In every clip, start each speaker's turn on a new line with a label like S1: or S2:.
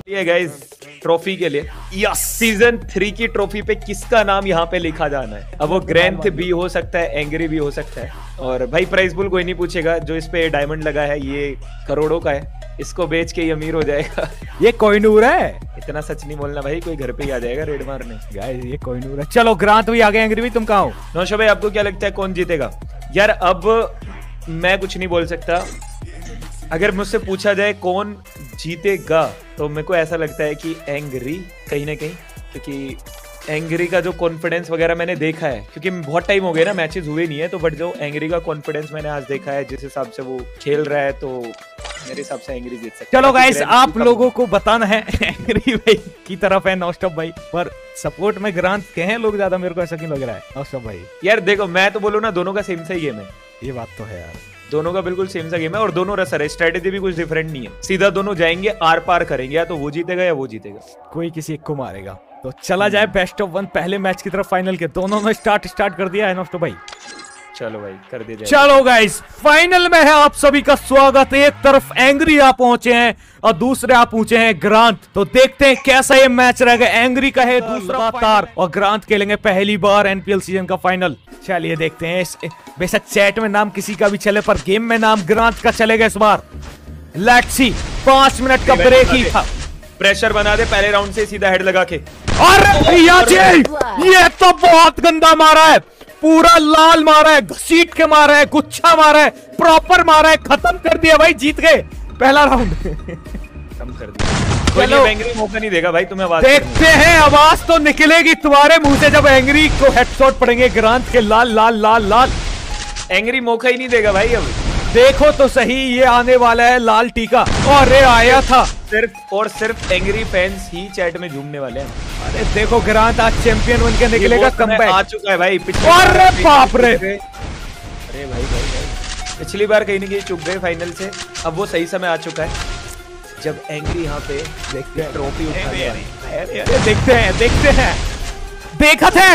S1: ये guys trophy के लिए यस सीजन 3 की ट्रॉफी पे किसका नाम यहाँ पे लिखा जाना है। अब वो ग्रैंथ भी हो सकता है, एंग्री भी हो सकता है। और भाई प्राइस पुल कोई नहीं पूछेगा, जो इस पे डायमंड लगा है ये करोड़ों का है, इसको बेच के ये अमीर हो जाएगा।
S2: ये कोहिनूर है।
S1: इतना सच नहीं बोलना भाई, कोई घर पे ही आ जाएगा रेड मारने।
S2: गाइस ये कोहिनूर है। चलो ग्रांत भी आ गए, एंग्री भी। तुम कहाँ हो
S1: नौशा भाई, आपको क्या लगता है कौन जीतेगा? यार अब मैं कुछ नहीं बोल सकता। अगर मुझसे पूछा जाए कौन जीतेगा तो मेरे को ऐसा लगता है कि एंग्री कहीं ना कहीं, क्योंकि एंग्री का जो कॉन्फिडेंस वगैरह मैंने देखा है, क्योंकि बहुत टाइम हो गया ना, मैचेस हुए नहीं है, तो बट जो एंग्री का कॉन्फिडेंस मैंने आज देखा है, जिस हिसाब से वो खेल रहा है, तो मेरे हिसाब से एंग्री जीत सकता है।
S2: चलो गाइस, आप लोगों को बताना है एंग्री भाई की तरफ है नॉस्टॉप भाई, पर सपोर्ट में ग्रांत के हैं लोग ज्यादा। मेरे को ऐसा क्यों लग रहा है नॉस्टॉप भाई?
S1: यार देखो, मैं तो बोलूँ ना, दोनों का सेम सा ही गेम है।
S2: ये बात तो है यार,
S1: दोनों का बिल्कुल सेम सा गेम है और दोनों रसर है। स्ट्रेटेजी भी कुछ डिफरेंट नहीं है, सीधा दोनों जाएंगे, आर पार करेंगे, या तो वो जीतेगा या वो जीतेगा,
S2: कोई किसी एक को मारेगा। तो चला जाए बेस्ट ऑफ 1 पहले मैच की तरफ, फाइनल के। दोनों ने स्टार्ट कर दिया है नॉस्टॉप भाई।
S1: चलो भाई कर दे जाए।
S2: चलो गाइस, फाइनल में है आप सभी का स्वागत। एक तरफ एंग्री आप पहुंचे हैं और दूसरे आप पहुंचे हैं ग्रांत। तो देखते हैं कैसा ये मैच रहेगा। एंग्री का है दूसरा तार और ग्रांत खेलेंगे पहली बार एनपीएल सीजन का फाइनल। चलिए देखते हैं। बेशक चैट में नाम किसी का भी चले, पर गेम में नाम ग्रांत का चलेगा इस बार। Let's see. 5 मिनट का ब्रेक ही था।
S1: प्रेशर बना दे पहले राउंड से, सीधा हेड लगा के।
S2: अरे भैया जी, ये तो बहुत गंदा मारा है, पूरा लाल मारा है, घसीट के मारा है, गुच्छा मारा है, प्रॉपर मारा है, खत्म कर दिया भाई। जीत गए पहला राउंड।
S1: खत्म कर दिया। चलो एंग्री मौका नहीं देगा भाई तुम्हें। आवाज
S2: देखते हैं, आवाज तो निकलेगी तुम्हारे मुंह से जब एंग्री को हेडशॉट पड़ेंगे ग्रांत के। लाल लाल लाल लाल।
S1: एंग्री मौका ही नहीं देगा भाई। अब
S2: देखो तो सही, ये आने वाला है लाल टीका। और ये आया था।
S1: सिर्फ और सिर्फ एंग्री फैंस ही चैट में झूमने वाले हैं।
S2: अरे देखो, ग्रांत आज चैंपियन बन के निकलेगा। कमबैक
S1: आ चुका है भाई।
S2: अरे बाप रे।
S1: अरे भाई पिछली बार कहीं ना कहीं चुक गए फाइनल से। अब वो सही समय आ चुका है जब एंग्री यहाँ पे देखते हैं ट्रॉफी उठा रहा है।
S2: देखते हैं। देखा थे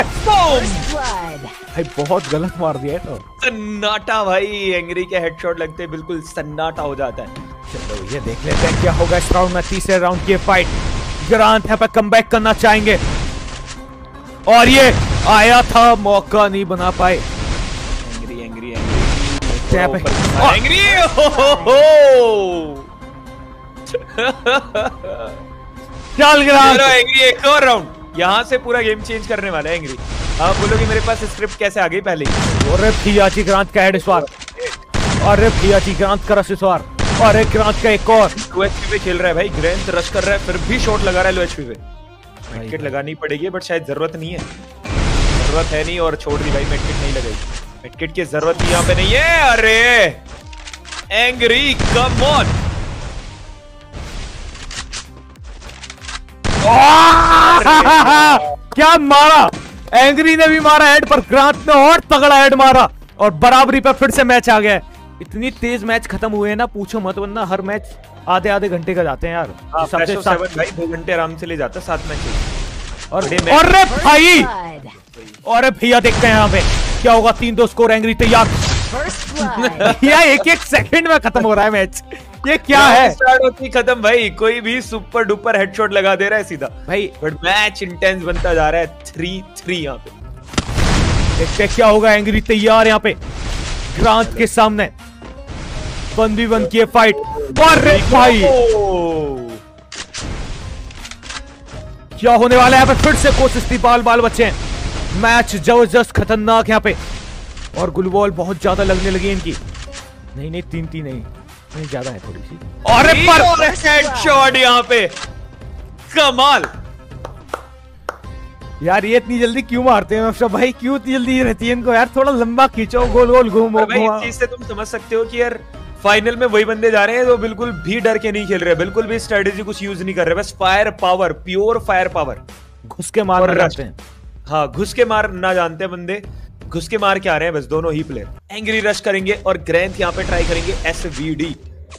S2: भाई, बहुत गलत मार दिया है। तो
S1: सन्नाटा भाई, एंग्री के हेडशॉट लगते बिल्कुल सन्नाटा हो जाता है।
S2: चलो ये देख लेते हैं क्या होगा इस राउंड में। तीसरे राउंड की फाइट। ग्रांत यहाँ पे कमबैक करना चाहेंगे और ये आया था, मौका नहीं बना पाए।
S1: एंग्री
S2: चल ग्रांत,
S1: एंग्री एक और राउंड। यहाँ से पूरा गेम चेंज करने वाला है एंग्री। आप बोलोगे मेरे पास स्क्रिप्ट कैसे आ गई पहले ही।
S2: अरे भैया जी, ग्रांत का हेड इस बार। अरे भैया जी, ग्रांत का रश इस बार। अरे ग्रांत का एक और।
S1: लो एचपी पे खेल रहा है भाई, ग्रांत रश कर रहा है, फिर भी शॉट लगा रहा है लो एचपी पे। मेडकिट लगानी पड़ेगी बट शायद जरूरत नहीं है। जरूरत है नहीं और छोड़ दी भाई, मेडकिट नहीं लगाई। मेडकिट की जरूरत ही यहाँ पे नहीं है। अरे एंग्री कम ऑन।
S2: क्या मारा, एंग्री ने भी मारा हेड, पर ग्रांत ने और तगड़ा हेड मारा और बराबरी पे फिर से मैच आ गया। इतनी तेज मैच खत्म हुए हैं ना, पूछो मत, वरना हर मैच आधे घंटे का जाते हैं यार।
S1: सबसे भाई 2 घंटे आराम से ले जाता 7 मैच।
S2: और अरे भाई, अरे भैया देखते हैं यहाँ पे क्या होगा। 3-2 स्कोर। एंग्री तैयार। या 1-1 सेकंड में खत्म हो रहा है मैच। ये क्या है?
S1: स्टार्ट होती खत्म भाई। कोई भी सुपर डुपर हेडशॉट लगा दे रहा है सीधा
S2: भाई,
S1: बट मैच इंटेंस बनता जा रहा है। 3-3 यहाँ पे।
S2: देखते क्या होगा। एंग्री तैयार यहाँ पे ग्रांत के सामने। 1v1 की फाइट। अरे भाई, क्या होने वाला है यहाँ पे? फिर से कोशिश थी, बाल बच्चे। मैच जबरदस्त खतरनाक यहाँ पे और गुलबॉल बहुत ज्यादा लगने लगी इनकी। नहीं 3-3 नहीं ज्यादा है थोड़ी सी।
S1: अरे पर हेडशॉट यहाँ पे, कमाल
S2: यार। ये इतनी जल्दी क्यों मारते हैं अफसर भाई? क्यों इतनी जल्दी रहती है इनको यार? थोड़ा लंबा खींचो, गोल घूमो।
S1: भाई इस चीज से तुम समझ सकते हो कि यार फाइनल में वही बंदे जा रहे हैं जो बिल्कुल भी डर के नहीं खेल रहे, बिल्कुल भी स्ट्रेटेजी कुछ यूज नहीं कर रहे, बस fire power, pure fire power.
S2: घुस के मार रहे हैं।
S1: हाँ, घुस के मार ना जानते बंदे, घुस के मार के आ रहे हैं बस दोनों ही प्लेयर। एंग्री रश करेंगे और ग्रैंथ यहाँ पे ट्राई करेंगे एसवीडी।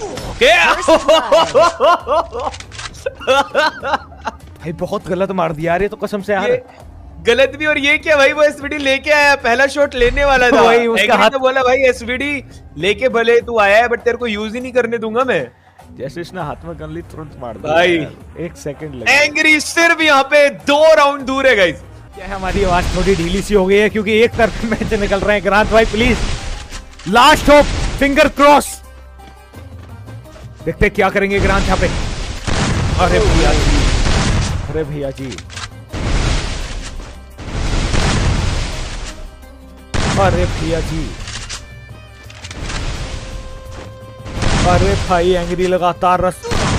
S2: भाई बहुत गलत मार दिया यार, ये तो कसम से यार।
S1: गलत भी। और ये क्या भाई, वो एसवीडी लेके आया, पहला शॉट लेने वाला था।
S2: वही उसका हाथ
S1: तो बोला भाई एसवीडी लेके भले तू आया है बट तेरे को यूज ही नहीं करने दूंगा मैं।
S2: जैसे इसने हाथ में गन ली तुरंत मार दिया
S1: भाई।
S2: एक सेकंड लगे।
S1: एंग्री सिर्फ यहाँ पे 2 राउंड दूर है गाइस।
S2: क्या है, हमारी आवाज थोड़ी ढीली सी हो गई है क्योंकि एक तरफ मैच निकल रहे हैं। ग्रांट भाई please, last hope, finger cross. देखते क्या करेंगे ग्रांट यहाँ पे। अरे भैया जी, अरे भैया जी, अरे भैया जी, अरे भाई एंग्री लगातार रस।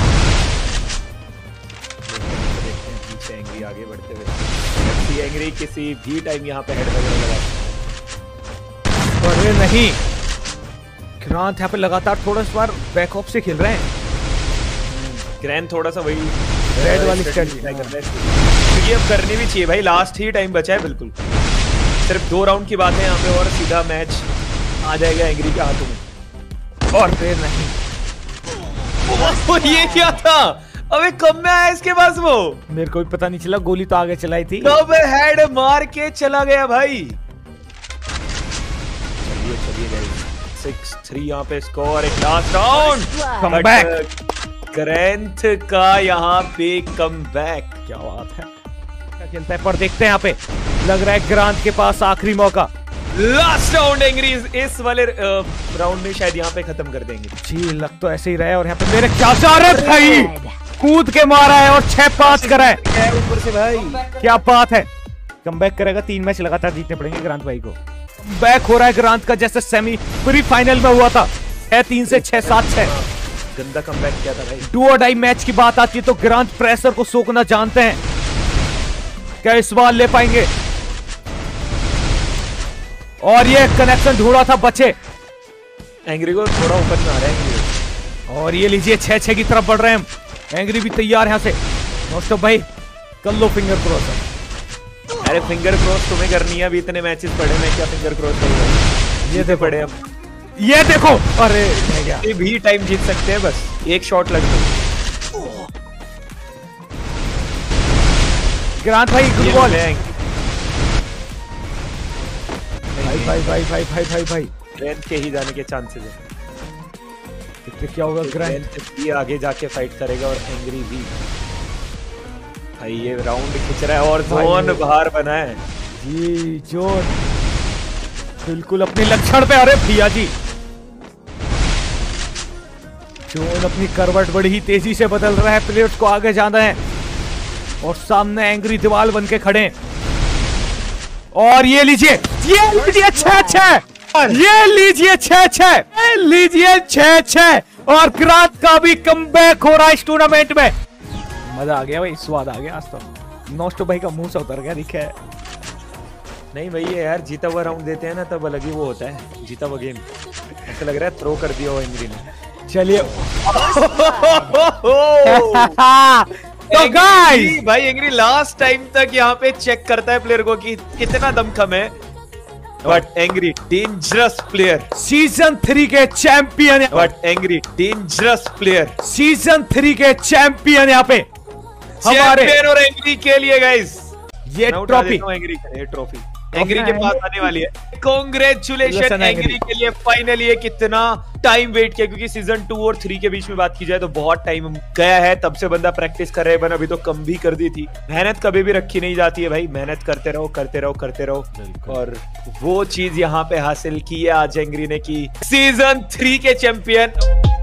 S1: एंग्री आगे बढ़ते हुए, एंग्री किसी भी टाइम यहाँ पे हेड वगैरह लगा।
S2: अरे नहीं, ग्रांट यहाँ पे लगातार थोड़ा इस बार बैक ऑफ से खेल रहे हैं।
S1: ग्रैंड थोड़ा सा वही
S2: रेड वाली स्ट्रेटजी
S1: ट्राई कर रहा है, क्योंकि अब करनी भी चाहिए भाई। लास्ट ही टाइम बचा है, बिल्कुल सिर्फ 2 राउंड की बात है यहाँ पे और सीधा मैच आ जाएगा एंग्री के हाथों में।
S2: और फिर नहीं,
S1: ये क्या था? अबे कब में आया इसके पास वो?
S2: मेरे को भी पता नहीं चला, गोली तो आगे चलाई थी।
S1: कब हेड मार के चला गया भाई। चलिए चलिए गाइस, 6-3 यहाँ पे स्कोर। एक लास्ट राउंड
S2: कमबैक,
S1: ग्रैंथ का यहाँ पे कमबैक।
S2: क्या बात है, क्या खेलता है। पर देखते हैं यहाँ पे, लग रहा है ग्रांट के पास आखिरी मौका।
S1: लास्ट राउंड एंग्री इस वाले राउंड में शायद यहाँ पे खत्म कर देंगे।
S2: जी लग तो ऐसे ही रहा है। और यहाँ पे मेरे क्या जा रहे भाई, कूद के मारा है और 6-5 करा है
S1: ऊपर से भाई।
S2: क्या बात है। कमबैक करेगा, 3 मैच लगातार जीतने पड़ेंगे ग्रांट भाई को। बैक हो रहा है ग्रांट का, जैसे सेमी प्री फाइनल में हुआ था 6-3 से 6-7-6।
S1: गंदा कमबैक किया था भाई।
S2: डू और डाई मैच की बात आती है तो ग्रांट प्रेशर को सोखना जानते हैं। क्या इस बार ले पाएंगे? और ये कनेक्शन ढूंढा था, बचे।
S1: एंग्री को थोड़ा ऊपर में आ रहा है।
S2: और ये लीजिए 6-6 की तरफ बढ़ रहे हैं हम। एंग्री भी तैयार है यहाँ से। नॉस्टॉप भाई कर लो फिंगर क्रॉस।
S1: अरे फिंगर क्रॉस तुम्हें करनी है, अभी इतने मैचेस पड़े, मैं क्या फिंगर क्रॉस करूंगा?
S2: ये
S1: तो पड़े अब,
S2: ये देखो। अरे क्या,
S1: ये भी टाइम जीत सकते हैं, बस एक शॉट लग दो।
S2: ग्रांट भाई गुड बॉल। भाई भाई भाई भाई भाई भाई भाई
S1: ग्रैंड के ही जाने के चांसेस है।
S2: देखते क्या होगा। ग्रांट
S1: ये आगे जाके फाइट करेगा और एंग्री भी। भाई ये राउंड खिंच रहा है और जोन बाहर बना है
S2: जी। जोन बिल्कुल अपने लक्षण पे। अरे भैया जी, जोन अपनी करवट बड़ी ही तेजी से बदल रहा है। प्लेयर्स को आगे जाना है और सामने एंग्री दीवार बन के खड़े। और ये लीजिए, ये लीजिए 6-6, ये लीजिए 6-6, लीजिए 6-6। और ग्रांट का भी कमबैक हो रहा है इस टूर्नामेंट में। मजा आ गया भाई, स्वाद आ गया आज तो। नॉस्टॉप भाई का मुंह से उतर गया, दिखा है।
S1: नहीं भाई ये यार, जीता हुआ राउंड देते हैं ना तब अलग ही वो होता है। जीता हुआ गेम ऐसा लग रहा है थ्रो कर दिया हो एंग्री ने।
S2: चलिए तो गाइस
S1: भाई एंग्री लास्ट टाइम तक यहाँ पे चेक करता है प्लेयर को कि कितना दम कम है। But angry dangerous player,
S2: season 3 के champion.
S1: But angry dangerous player,
S2: season 3 के चैंपियन यहाँ पे हमारे।
S1: चैंपियन और एंग्री के लिए गाइस
S2: ये ट्रॉफी,
S1: एंग्री ये ट्रॉफी एंग्री के पास आने वाली है। कांग्रेचुलेशन एंग्री के लिए। फाइनली ये कितना टाइम वेट किया, क्योंकि सीजन 2 और 3 के बीच में बात की जाए तो बहुत टाइम गया है। तब से बंदा प्रैक्टिस कर रहे हैं, अभी तो कम भी कर दी थी। मेहनत कभी भी रखी नहीं जाती है भाई, मेहनत करते रहो करते रहो करते रहो। और वो चीज यहाँ पे हासिल की है आज एंग्री ने की। सीजन 3 के चैंपियन